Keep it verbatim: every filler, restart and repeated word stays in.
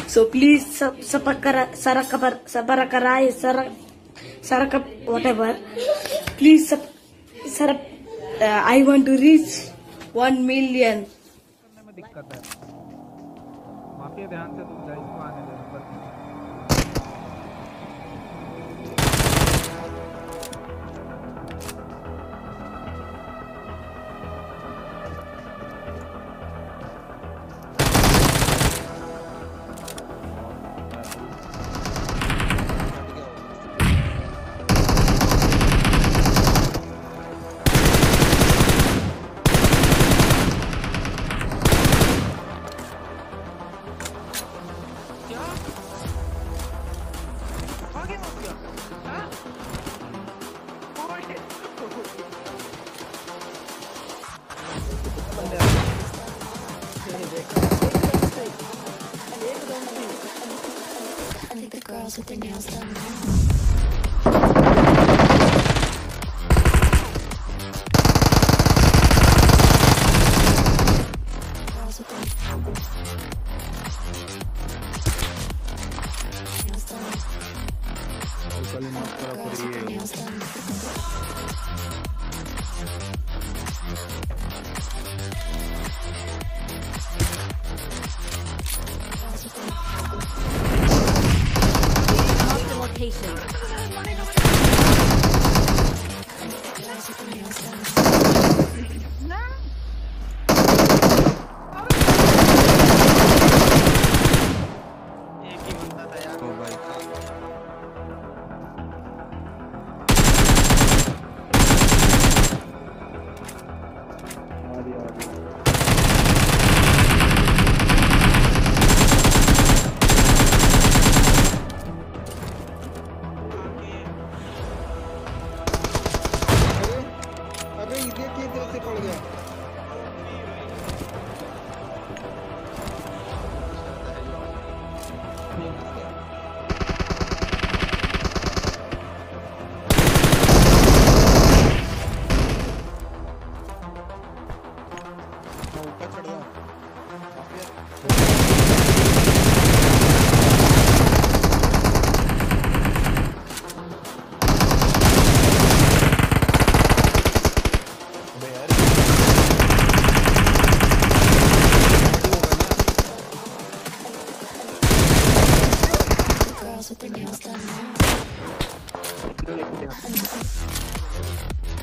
So please sub sabakara sarakabar sabarakarai sarak sarakap whatever. Please sub sarap. Uh, I want to reach one million. में दिक्कत है mafia ध्यान से तुम जाइए इसको आने दो I think the girls with their nails done now. Girls with their nails done. Girls with their nails done. Location. With their nails done now.